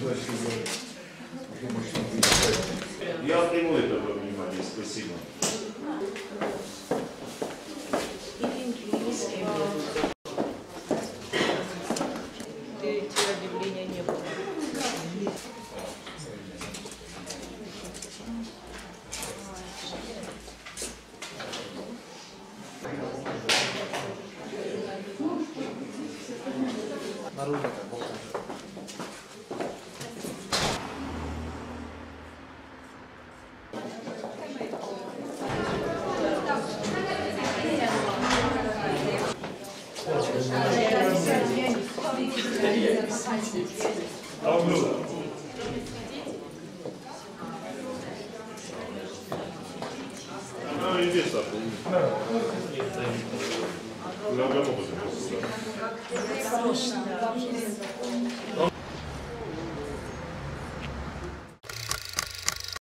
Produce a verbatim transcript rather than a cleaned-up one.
Я приму это во внимание, спасибо. Эти объявления не было. Наружу как бог. А блюдо? Ну, иди, Саша. Много могут.